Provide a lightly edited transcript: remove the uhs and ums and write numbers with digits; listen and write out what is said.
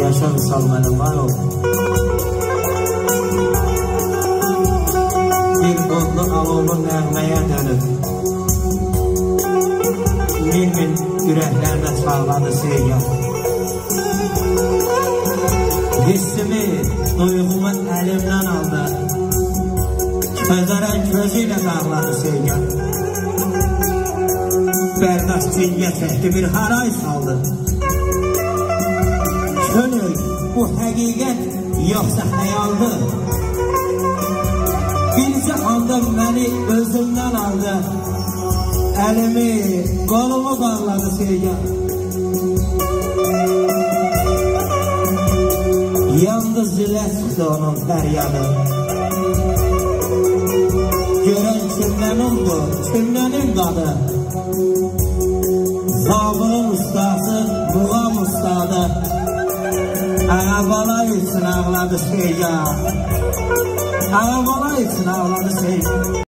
Yaşa Vüsal mənim var ol. Bir odlu alovlu nəğməyə dönüb min ürəklərdə çağladı sevgi. Hissimi, duyğumu əlimdən aldı, közərən gözü ilə bağladı sevgi. Bərdaş cilyə çəkdi, bir haray saldı. Könül, bu həqiqət yoxsa xəyaldı. Bircə anda məni özümdən aldı, əlimi, qolumu bağladı sevgi. Yandı zilə çıxdı onun fəryadı. Görən kimlənimdir, kimlənim qadı. Zabının ustası, muğam ustadı. Ağabala üçün ağladı sevgi. Ağabala üçün ağladı sevgi.